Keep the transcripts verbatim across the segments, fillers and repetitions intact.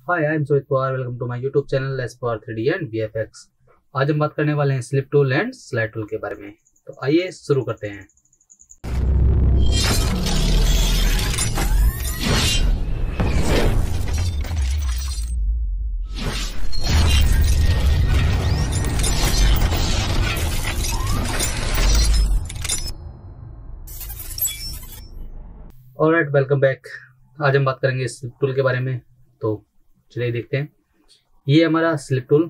Hi I am Sohit Pawar. Welcome to my YouTube channel S Pawar three D and V F X. आज हम बात करने वाले हैं slip tool and slide tool के बारे में। तो आइए शुरू करते हैं। All right, welcome back. आज हम बात करेंगे स्लिप टूल के बारे में। तो चलिए देखते हैं। ये हमारा स्लिप टूल।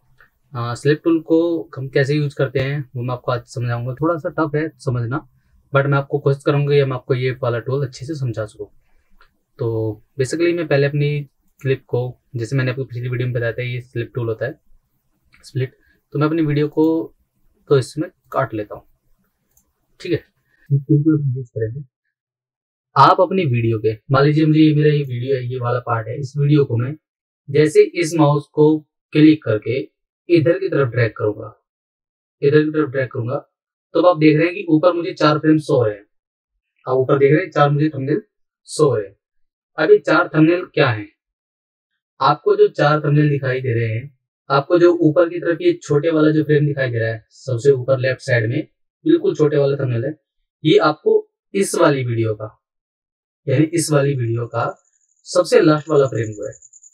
स्लिप टूल को हम कैसे यूज करते हैं वो मैं आपको आज समझाऊंगा। थोड़ा सा टफ है समझना, बट मैं आपको कोशिश करूंगा कि मैं आपको ये वाला टूल अच्छे से समझा सकूँ। तो बेसिकली मैं पहले अपनी क्लिप को, जैसे मैंने आपको पिछली वीडियो में बताया था, ये स्लिप टूल होता है स्प्लिट। तो मैं अपनी वीडियो को तो इसमें काट लेता हूँ। ठीक है, स्लिप टूल को यूज करेंगे। आप अपनी वीडियो के, मान लीजिए मुझे ये मेरा ये वीडियो है, ये वाला पार्ट है। इस वीडियो को मैं जैसे इस माउस को क्लिक करके इधर की तरफ ड्रैग करूंगा, इधर की तरफ ड्रैग करूंगा, तो आप देख रहे हैं कि ऊपर मुझे चार फ्रेम शो हो रहे हैं। आप ऊपर देख रहे हैं चार मुझे थंबनेल शो हो रहे हैं। अब ये चार थंबनेल क्या हैं? आपको जो चार थंबनेल दिखाई दे रहे हैं, आपको जो ऊपर की तरफ ये छोटे वाला जो फ्रेम दिखाई दे रहा है, सबसे ऊपर लेफ्ट साइड में बिल्कुल छोटे वाला थंबनेल है, ये आपको इस वाली वीडियो का, यानी इस वाली वीडियो का सबसे लास्ट वाला फ्रेम हुआ है।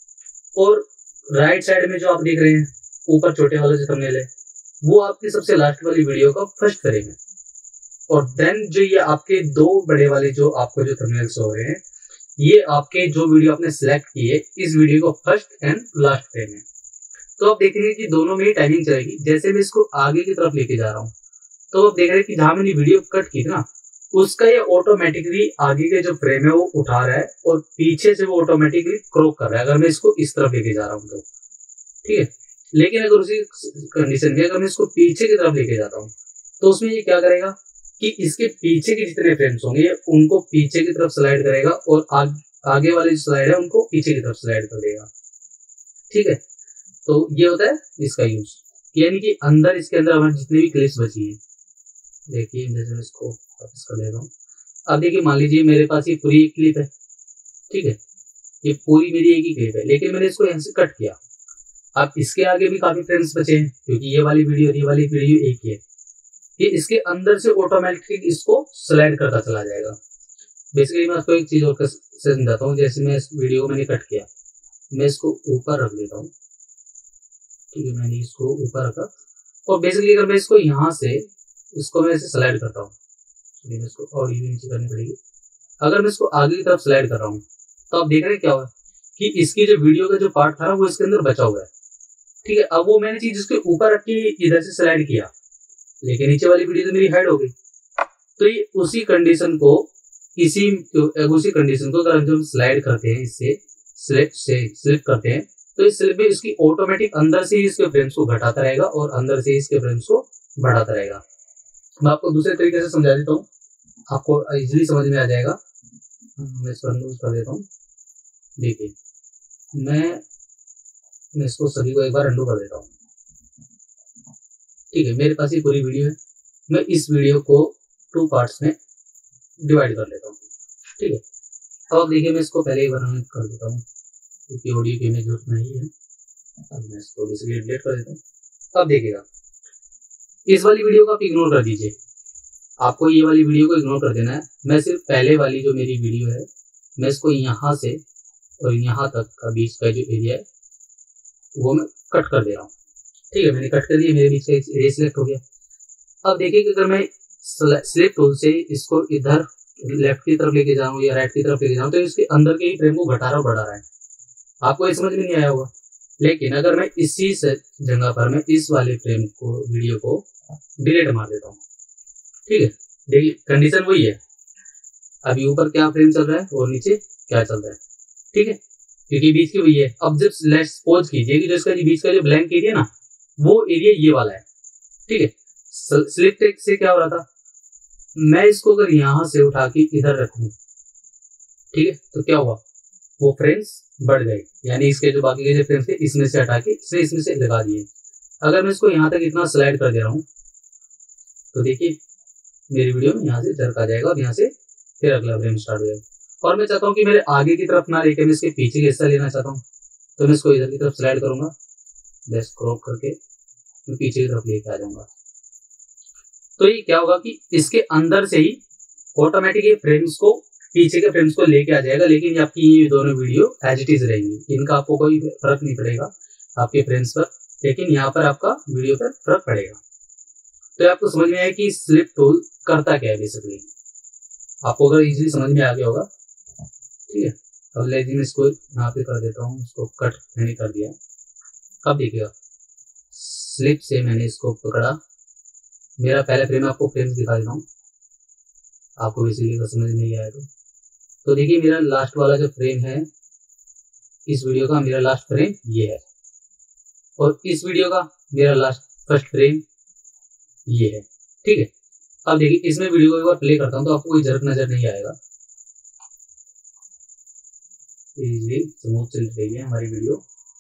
और राइट साइड में जो आप देख रहे हैं ऊपर छोटे वाला जो थंबनेल है, वो आपकी सबसे लास्ट वाली वीडियो का फर्स्ट फ्रेम है। और देन जो ये आपके दो बड़े वाले जो आपको जो थंबनेल्स हो रहे हैं, ये आपके जो वीडियो आपने सिलेक्ट की है, इस वीडियो का फर्स्ट एंड लास्ट फ्रेम है। तो आप देखेंगे कि दोनों में ही टाइमिंग चलेगी। जैसे मैं इसको आगे की तरफ लेके जा रहा हूँ, तो आप देख रहे हैं कि जहां मैंने वीडियो कट की ना, उसका ये ऑटोमेटिकली आगे के जो फ्रेम है वो उठा रहा है और पीछे से वो ऑटोमेटिकली क्रॉप कर रहा है, अगर मैं इसको इस तरफ लेके जा रहा हूँ तो। ठीक है, लेकिन अगर उसी कंडीशन में अगर मैं इसको पीछे की तरफ लेके जाता हूँ, तो उसमें ये क्या करेगा कि इसके पीछे के जितने फ्रेम्स होंगे उनको पीछे की तरफ स्लाइड करेगा और आग, आगे वाली जो स्लाइड है उनको पीछे की तरफ स्लाइड कर देगा। ठीक है, तो ये होता है इसका यूज, यानी कि अंदर इसके अंदर हमारी जितनी भी क्लिप्स बची है, देखिए जैसे मैं इसको वापस कर ले रहा हूँ। अब देखिए, मान लीजिए मेरे पास ये पूरी एक क्लिप है। ठीक है, ये पूरी मेरी एक ही क्लिप है, लेकिन मैंने इसको यहाँ से कट किया। अब इसके आगे भी काफी फ्रेम्स बचे हैं, क्योंकि ये वाली वीडियो और ये वाली वीडियो एक ही है। ये इसके अंदर से ऑटोमेटिकली इसको स्लाइड करता चला जाएगा। बेसिकली मैं आपको एक चीज और से समझाता हूँ। जैसे मैं इस वीडियो को मैंने कट किया, मैं इसको ऊपर रख देता हूँ। ठीक है, मैंने इसको ऊपर रखा और बेसिकली अगर मैं इसको यहाँ से इसको मैं ऐसे स्लाइड करता हूँ, मैं इसको और ये नीचे करनी पड़ेगी। अगर मैं इसको आगे की तरफ स्लाइड कर रहा हूँ, तो आप देख रहे हैं क्या हुआ कि इसकी जो वीडियो का जो पार्ट था वो इसके अंदर बचा हुआ है। ठीक है, अब वो मैंने चीज इसके ऊपर रख के इधर से स्लाइड किया, लेकिन नीचे वाली वीडियो तो मेरी हाइड हो गई। तो ये उसी कंडीशन को इसी उसी कंडीशन को अगर हम स्लाइड करते हैं, इससे स्लिप से स्लिप करते हैं, तो इस स्लिप में इसकी ऑटोमेटिक अंदर से ही इसके फ्रेम्स को घटाता रहेगा और अंदर से इसके फ्रेम्स को बढ़ाता रहेगा। मैं आपको दूसरे तरीके से समझा देता हूँ, आपको इजीली समझ में आ जाएगा। मैं इसको अनलूज कर देता हूँ। देखिए, मैं मैं इसको सभी को एक बार अंडू कर देता हूँ। ठीक है, मेरे पास ये पूरी वीडियो है। मैं इस वीडियो को टू पार्ट्स में डिवाइड कर लेता हूँ। ठीक है, अब आप देखिए, मैं इसको पहले एक बार कर देता हूँ, क्योंकि ऑडियो की इमेज जरूरत नहीं है। अब मैं इसको बेसिकली डिलीट कर देता हूँ। अब देखिएगा, इस वाली वीडियो को आप इग्नोर कर दीजिए। आपको ये वाली वीडियो को इग्नोर कर देना है। मैं सिर्फ पहले वाली जो मेरी वीडियो है, मैं इसको यहाँ से और यहाँ तक का बीच का जो एरिया है वो मैं कट कर दे रहा हूँ। ठीक है, मैंने कट कर दिया, मेरे बीच का एरिया सिलेक्ट हो गया। अब देखिए कि अगर मैं स्लिप टूल से इसको इधर लेफ्ट की तरफ लेके जाऊँ या राइट की तरफ लेके जाऊँ, तो इसके अंदर के ही फ्रेम को घटा रहा और बढ़ा रहा है। आपको ये समझ में नहीं आया होगा। लेकिन अगर मैं इसी जगह पर मैं इस वाले फ्रेम को, वीडियो को डिलीट मार देता हूँ। ठीक है, देखिए कंडीशन वही है। अभी ऊपर क्या फ्रेम चल रहा है और नीचे क्या चल रहा है। ठीक है, क्योंकि बीच की वही है। अब जब लेट्स सपोज कीजिए कि जो इसका बीच का जो ब्लैंक एरिया ना, वो एरिया ये वाला है। ठीक है, स्लिप टेक से क्या हो रहा था, मैं इसको अगर यहाँ से उठा के इधर रखूं, ठीक है, तो क्या हुआ, वो फ्रेम्स बढ़ गए। यानी इसके जो बाकी के जो फ्रेम्स थे इसमें से हटा के इसमें इसमें से लगा दिए। अगर मैं इसको यहाँ तक इतना स्लाइड कर दे रहा हूँ, तो देखिए मेरी वीडियो में यहाँ से जर्क आ जाएगा और यहाँ से फिर अगला फ्रेम स्टार्ट हो जाएगा। और मैं चाहता हूँ कि मेरे आगे की तरफ ना लेके मैं इसके पीछे का हिस्सा लेना चाहता हूँ, तो मैं इसको इधर की तरफ स्लाइड करूंगा, बस क्रॉप करके मैं पीछे की तरफ लेके आ जाऊंगा। तो ये क्या होगा कि इसके अंदर से ही ऑटोमेटिक ये फ्रेम्स को, पीछे के फ्रेम्स को लेके आ जाएगा, लेकिन आपकी ये दोनों वीडियो एज इट इज रहेंगी, इनका आपको कोई फर्क नहीं पड़ेगा आपके फ्रेम्स पर, लेकिन यहाँ पर आपका वीडियो पर फर्क पड़ेगा। तो आपको समझ में आया कि स्लिप टूल करता क्या है बेसिकली, आपको अगर इजीली समझ में आ गया होगा। ठीक है, अब लेकिन इसको यहाँ पे कर देता हूँ, इसको कट मैंने कर दिया। अब देखिएगा स्लिप से मैंने इसको पकड़ा, मेरा पहले फ्रेम आपको फ्रेम्स दिखा देता हूँ, आपको बेसिकली अगर समझ नहीं आया तो तो देखिए मेरा लास्ट वाला जो फ्रेम है इस वीडियो का, मेरा लास्ट फ्रेम ये है, और इस वीडियो का मेरा लास्ट फर्स्ट फ्रेम ये है। ठीक है, अब देखिए इसमें वीडियो को एक बार प्ले करता हूँ तो आपको कोई जर्क नजर नहीं आएगा, इजीली स्मूथ चल रही है हमारी वीडियो।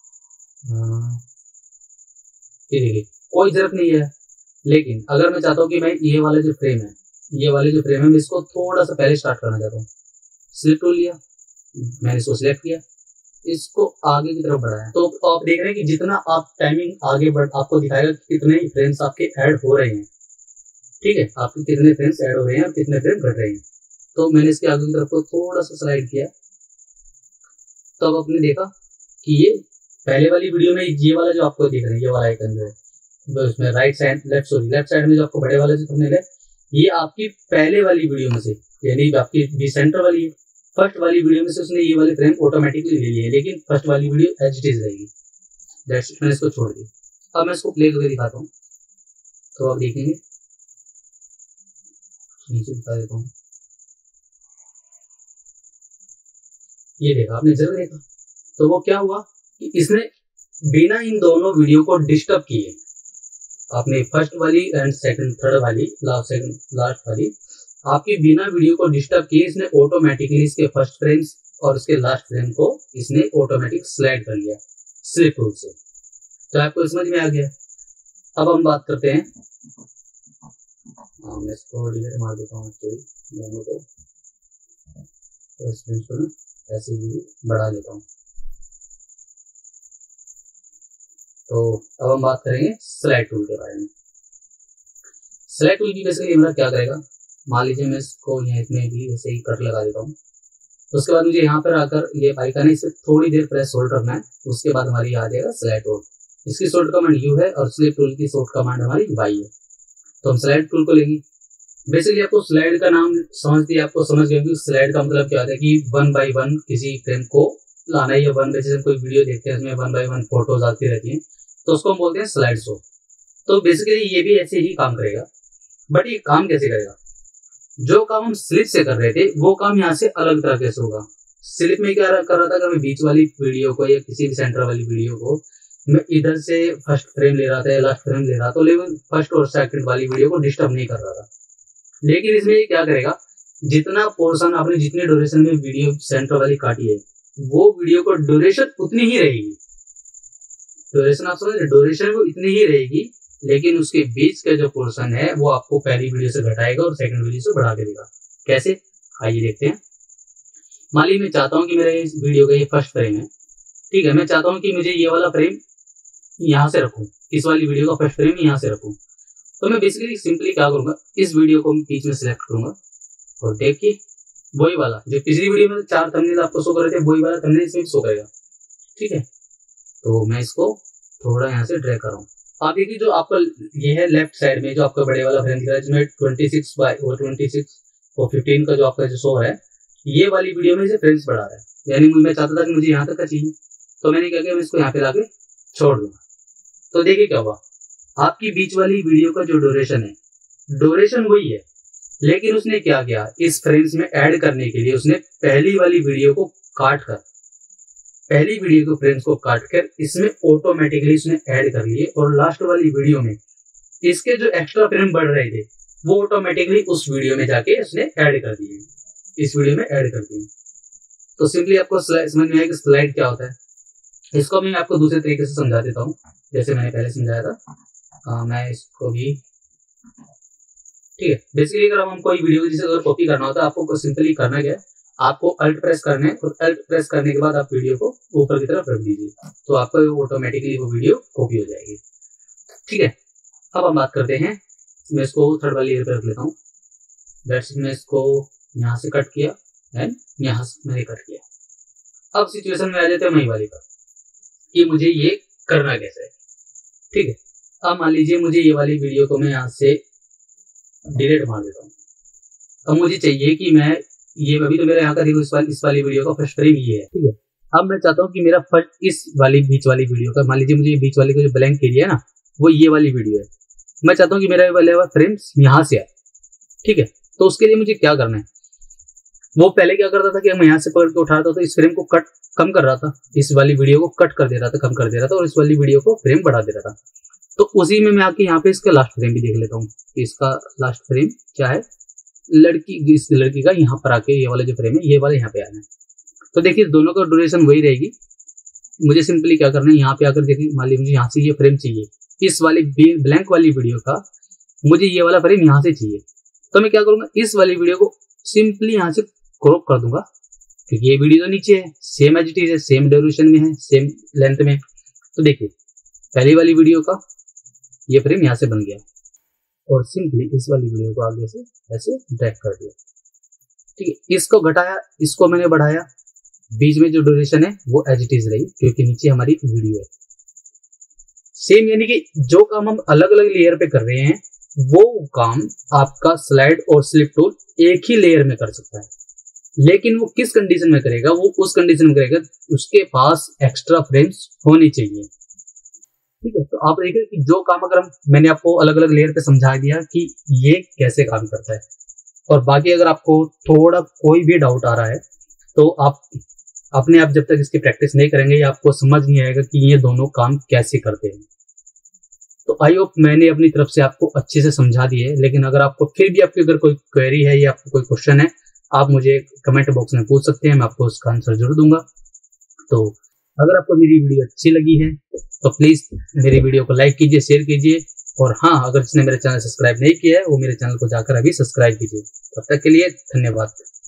ये देखिए कोई जर्क नहीं है, लेकिन अगर मैं चाहता हूँ कि मैं ये वाला जो फ्रेम है, ये वाले जो फ्रेम है मैं इसको थोड़ा सा पहले स्टार्ट करना चाहता हूँ, स्लिप टूल लिया, मैंने इसको सिलेक्ट किया, इसको आगे की तरफ बढ़ाया, तो आप देख रहे हैं कि जितना आप टाइमिंग आगे बढ़, आपको दिखाएगा कि कितने फ्रेम्स आपके ऐड हो रहे हैं। ठीक है, आपके कितने फ्रेम्स ऐड हो रहे हैं और कितने फ्रेम घट रहे हैं। तो मैंने इसके आगे की तरफ को थोड़ा सा स्लाइड किया, तो अब आपने देखा कि ये पहले वाली वीडियो में ये वाला जो आपको दिख रहा है, ये वाला आइकन जो है, तो इसमें right side left sorry left side में जो आपको बड़े वाले जो थंबनेल है, ये आपकी पहले वाली वीडियो में से, यानी आपकी बी सेंटर वाली फर्स्ट वाली वीडियो में से उसने ये वाले फ्रेम ऑटोमेटिकली ले लिए, लेकिन फर्स्ट वाली वीडियो एज इट इज रहेगी। दैट्स इट, मैंने इसको छोड़ दिया। अब मैं इसको प्ले करके दिखाता हूँ, तो आप देखेंगे, नीचे दिखा देता हूँ, ये देखा आपने, जरूर देखा। तो वो क्या हुआ कि इसने बिना इन दोनों वीडियो को डिस्टर्ब किए, आपने फर्स्ट वाली एंड सेकंड थर्ड वाली लास्ट सेकंड लास्ट वाली आपकी बिना वीडियो को डिस्टर्ब किए इसने ऑटोमेटिकली इसके फर्स्ट फ्रेम्स और उसके लास्ट फ्रेम को इसने ऑटोमेटिक स्लाइड कर लिया स्लिप टूल से। तो आपको समझ में आ गया। अब हम बात करते हैं, हाँ मैं इसको डिलीट मार देता हूँ दोनों को, तो ऐसे ही बढ़ा लेता हूँ। तो अब हम बात करेंगे स्लाइड टूल के बारे में। स्लाइड टूल की बेसिकली हमारा क्या करेगा, मान लीजिए मैं इसको यहाँ इसमें भी ऐसे ही कट लगा देता हूँ, उसके बाद मुझे यहाँ पर आकर ये आइकन है, इसे थोड़ी देर प्रेस होल्ड रखना है, उसके बाद हमारी आ जाएगा स्लाइड टूल। इसकी शॉर्ट कमांड यू है और स्लिप टूल की शॉर्ट कमांड हमारी वाई है। तो हम स्लाइड टूल को लेंगे। बेसिकली आपको स्लाइड का नाम समझती है, आपको समझ गए कि स्लाइड का मतलब क्या होता है कि वन बाई वन किसी फ्रेम को लाना है, या वन जैसे कोई वीडियो देखते हैं उसमें वन बाई वन फोटोज आती रहती हैं, तो उसको हम बोलते हैं स्लाइड शो। तो बेसिकली ये भी ऐसे ही काम करेगा, बट ये काम कैसे करेगा, जो काम हम स्लिप से कर रहे थे वो काम यहाँ से अलग तरीके से होगा। स्लिप में क्या कर रहा था कि मैं बीच वाली वीडियो को या किसी भी सेंटर वाली वीडियो को मैं इधर से फर्स्ट फ्रेम ले रहा था या लास्ट फ्रेम ले रहा था, तो लेकिन फर्स्ट और सेकंड वाली वीडियो को डिस्टर्ब नहीं कर रहा था। लेकिन इसमें ये क्या करेगा, जितना पोर्शन आपने जितने ड्यूरेशन में वीडियो सेंटर वाली काटी है वो वीडियो को ड्यूरेशन उतनी ही रहेगी, ड्यूरेशन आप समझ रहे, ड्यूरेशन वो इतनी ही रहेगी, लेकिन उसके बीच का जो पोर्शन है वो आपको पहली वीडियो से घटाएगा और सेकंड वीडियो से बढ़ा के देगा। कैसे, आइए देखते हैं। मान लीजिए मैं चाहता हूं कि मेरे इस वीडियो का ये फर्स्ट फ्रेम है, ठीक है, मैं चाहता हूं कि मुझे ये वाला फ्रेम यहाँ से रखूं, इस वाली वीडियो का फर्स्ट फ्रेम यहाँ से रखूं। तो मैं बेसिकली सिंपली क्या करूंगा, इस वीडियो को मैं बीच में सिलेक्ट करूंगा और देखिए वही वाला जो पिछली वीडियो में चार थंबनेल आपको शो कर रहे थे, वही वाला थंबनेल इसमें शो करेगा। ठीक है, तो मैं इसको थोड़ा यहाँ से ड्रैग कर रहा हूँ। आप देखिए जो आपका ये है लेफ्ट साइड में जो आपका बड़े वाला फ्रेम दिख रहा है, जिसमें ट्वेंटी सिक्स बाई और ट्वेंटी सिक्स और फिफ्टीन का जो आपका जो शो है, ये वाली वीडियो में इसे फ्रेम्स बढ़ा रहा है, यानी मैं चाहता था कि मुझे यहाँ तक का चाहिए, तो मैंने क्या किया, मैं इसको यहाँ पे लाके छोड़ दूंगा। तो देखिए क्या हुआ, आपकी बीच वाली वीडियो का जो ड्यूरेशन है, ड्यूरेशन वही है, लेकिन उसने क्या किया, इस फ्रेम्स में ऐड करने के लिए उसने पहली वाली वीडियो को काट कर पहली वीडियो के फ्रेम्स को काट कर इसमें ऑटोमेटिकली इसने ऐड कर लिए, और लास्ट वाली वीडियो में इसके जो एक्स्ट्रा फ्रेम बढ़ रहे थे वो ऑटोमेटिकली उस वीडियो में जाके इसने ऐड कर दिए, इस वीडियो में ऐड कर दिए। तो सिंपली आपको समझ में आया कि स्लाइड क्या होता है। इसको मैं आपको दूसरे तरीके से समझा देता हूँ, जैसे मैंने पहले समझाया था। आ, मैं इसको भी ठीक है, बेसिकली अगर हम कोई वीडियो जिसे अगर कॉपी करना होता है, आपको सिंपली करना क्या है, आपको अल्ट प्रेस करना है और अल्ट प्रेस करने के बाद आप वीडियो को ऊपर की तरफ रख दीजिए, तो आपका ऑटोमेटिकली वो वीडियो कॉपी हो जाएगी। ठीक है, अब हम बात करते हैं, मैं इसको थर्ड वाली लेयर पे रख लेता हूँ। दैट्स मैं इसको यहाँ से कट किया एंड यहाँ से मैंने कट किया। अब सिचुएशन में आ जाते हैं वही वाली पर कि मुझे ये करना कैसे है। ठीक है, अब मान लीजिए मुझे ये वाली वीडियो को मैं यहाँ से डिलीट मार देता हूँ। अब मुझे चाहिए कि मैं ये अभी तो मेरा यहाँ का देखो इस वाली इस वाली वीडियो का फर्स्ट फ्रेम ये है। ठीक है, अब मैं चाहता हूँ कि मेरा फर्स्ट इस वाली बीच वाली वीडियो का, मान लीजिए मुझे बीच वाली का जो ब्लैंक एरिया है ना वो ये वाली वीडियो है, मैं चाहता हूँ कि मेरा वाले फ्रेम्स यहाँ से आए। ठीक है, तो उसके लिए मुझे क्या करना है, वो पहले क्या करता था कि मैं यहाँ से पकड़ के उठा रहा था तो इस फ्रेम को कट कम कर रहा था, इस वाली वीडियो को कट कर दे रहा था, कम कर दे रहा था, और इस वाली वीडियो को फ्रेम बढ़ा दे रहा था। तो उसी में मैं आके यहाँ पे इसका लास्ट फ्रेम भी देख लेता हूँ, इसका लास्ट फ्रेम क्या है, लड़की इस लड़की का यहाँ पर आके ये वाला जो फ्रेम है ये वाला यहाँ पे आना है। तो देखिए दोनों का ड्यूरेशन वही रहेगी। मुझे सिंपली क्या करना है, यहाँ पे आकर देखिए मान लीजिए मुझे यहाँ से ये फ्रेम चाहिए, इस वाली ब्लैंक वाली वीडियो का मुझे ये वाला फ्रेम यहाँ से चाहिए, तो मैं क्या करूंगा, इस वाली वीडियो को सिंपली यहाँ से क्रॉप कर दूंगा, क्योंकि ये वीडियो तो नीचे है, सेम एज इट इज है, सेम ड्यूरेशन में है, सेम लेंथ में। तो देखिए पहली वाली वीडियो का ये फ्रेम यहाँ से बन गया और सिंपली इस वाली वीडियो को आगे से ऐसे ड्रैग कर दिया। ठीक है, इसको घटाया, इसको मैंने बढ़ाया, बीच में जो ड्यूरेशन है वो एज इट इज रही क्योंकि नीचे हमारी वीडियो है। सेम यानी कि जो काम हम अलग अलग लेयर पे कर रहे हैं वो काम आपका स्लाइड और स्लिप टूल एक ही लेयर में कर सकता है, लेकिन वो किस कंडीशन में करेगा, वो उस कंडीशन में करेगा उसके पास एक्स्ट्रा फ्रेम्स होनी चाहिए। ठीक है, तो आप देखिए कि जो काम अगर हम मैंने आपको अलग अलग लेयर पे समझा दिया कि ये कैसे काम करता है, और बाकी अगर आपको थोड़ा कोई भी डाउट आ रहा है तो आप अपने आप जब तक इसकी प्रैक्टिस नहीं करेंगे या आपको समझ नहीं आएगा कि ये दोनों काम कैसे करते हैं। तो आई होप मैंने अपनी तरफ से आपको अच्छे से समझा दिए, लेकिन अगर आपको फिर भी आपकी अगर कोई क्वेरी है या आपको कोई क्वेश्चन है आप मुझे कमेंट बॉक्स में पूछ सकते हैं, मैं आपको उसका आंसर जरूर दूंगा। तो अगर आपको मेरी वीडियो अच्छी लगी है तो प्लीज मेरी वीडियो को लाइक कीजिए, शेयर कीजिए, और हाँ अगर जिसने मेरे चैनल सब्सक्राइब नहीं किया है वो मेरे चैनल को जाकर अभी सब्सक्राइब कीजिए। तब तक के लिए धन्यवाद।